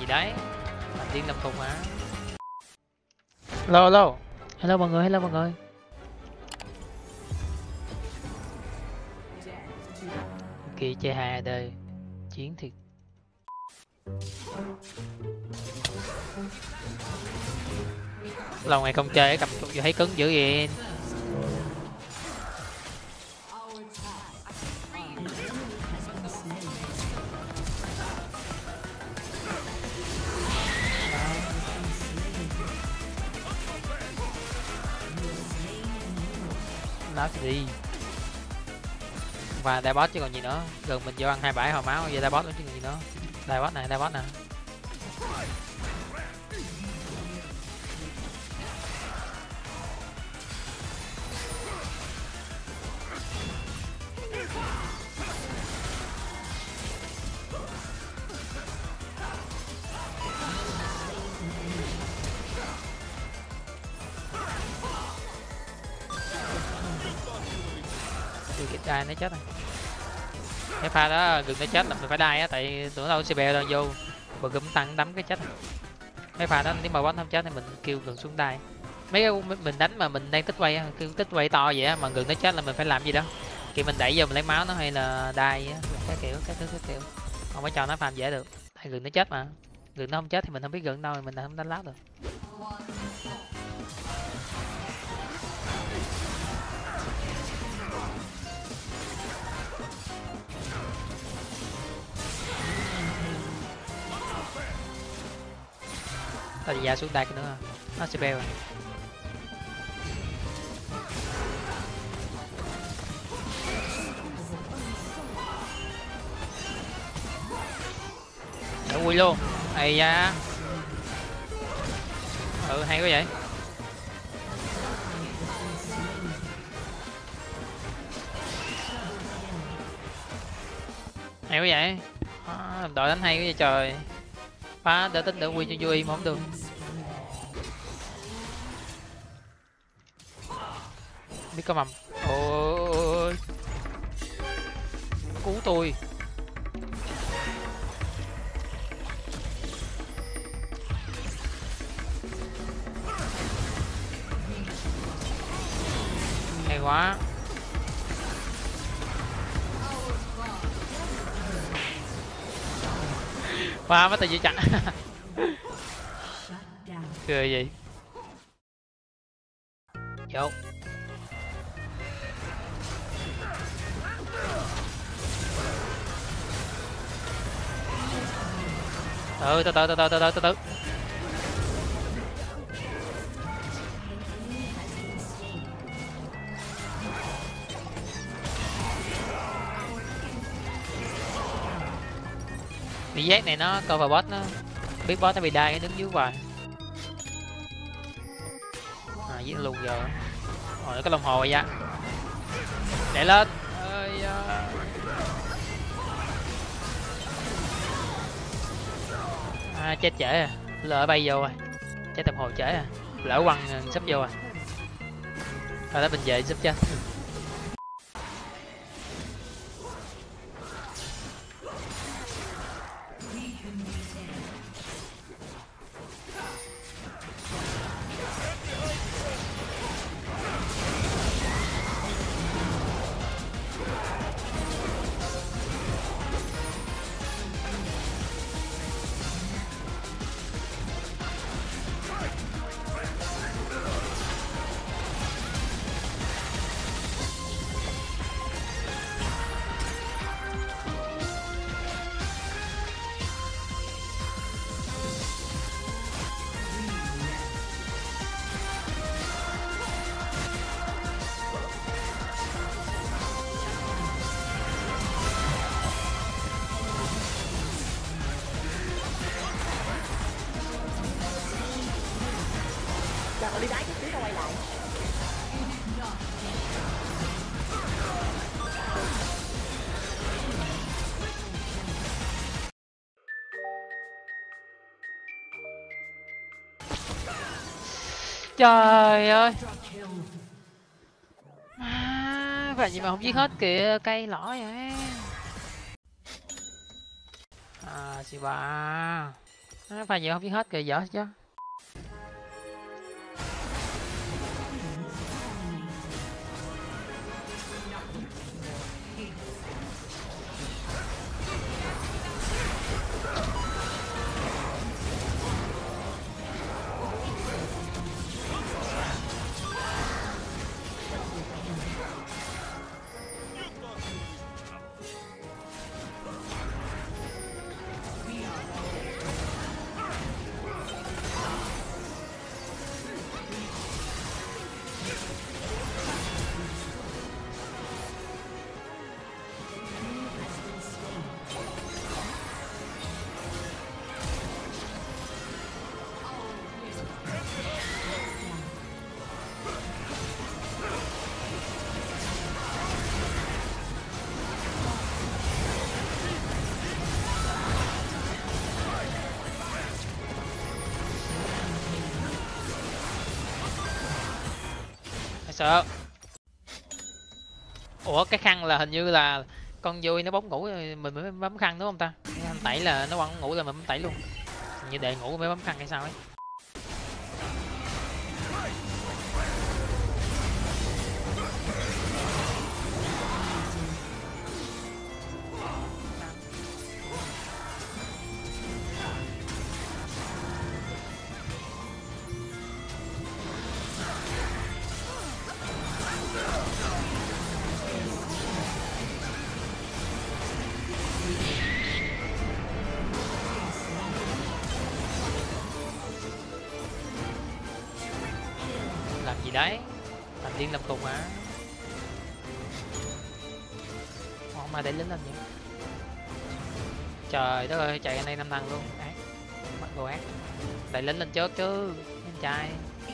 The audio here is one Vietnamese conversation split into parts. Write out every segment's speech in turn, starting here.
đấy, làm điên làm khùng mà. Hello hello. Hello mọi người, hello mọi người. Kỳ chơi hà đời chiến thiệt. Lâu ngày không chơi cầm trụ thấy cứng dữ vậy. Nói gì và đại boss chứ còn gì nữa, gần mình vô ăn 27 hồi máu vậy đại boss nữa chứ còn gì nữa. Đại boss này, đại boss nè. Cái đai nó chết rồi. Cái pha đó gần nó chết là mình phải đai á, tại tưởng đâu CB đâu vô và gum tăng đấm cái chết. Cái pha đó nếu mà boss không chết thì mình kêu gần xuống đai. Mấy cái mình đánh mà mình đang tích quay kêu tích quay to vậy á, mà gần nó chết là mình phải làm gì đó, kiểu mình đẩy vô mình lấy máu nó hay là đai á, cái kiểu không có cho nó farm dễ được, tại gần nó chết mà. Gần nó không chết thì mình không biết gần đâu thì mình không đánh lát được. Tao đi ra xuống đai cái nữa nó sẽ beo rồi. Đỡ quy luôn hay da. Hay quá vậy. Hay quá vậy. Đội đánh hay quá vậy trời. Phá đỡ tính đỡ quy cho vui mà không được. Biết có mầm. Ôi cứu tôi. Hay quá. Phá mất tay giữ chặt. Cười gì vô. Từ bị giác này nó cover boss, nó biết boss nó bị đai cái đứng dưới hoài. Giết luôn giờ. Nó có đồng hồ rồi da. Để lên ơi. Chết trễ à, lỡ bay vô rồi, chết đồng hồ trễ à, lỡ quăng sắp vô à. Rồi đó mình về giúp cho. Đi đá chút xíu tao quay lại. Trời ơi. Vậy gì mà không giết hết kìa, cây lỏ vậy. Chị ba. Pha gì không biết hết kìa, dở chứ. Sợ. Ủa cái khăn là hình như là con vui nó bóng ngủ mình mới bấm khăn đúng không ta? Anh tẩy là nó bóng ngủ là mình bấm tẩy luôn. Hình như để ngủ mới bấm khăn hay sao ấy. Làm gì đấy, làm điên làm khùng à. Không mà để lính làm gì. Trời đất ơi, chạy anh đây 5 thằng luôn, ác, bắt đồ ác. Đẩy lính lên trước chứ anh trai.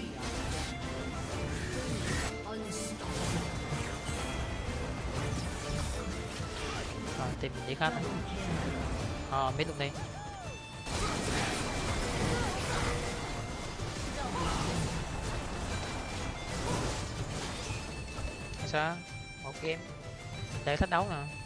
Rồi tìm mình đi khách. Biết luôn đi. Sao một game để thách đấu nè.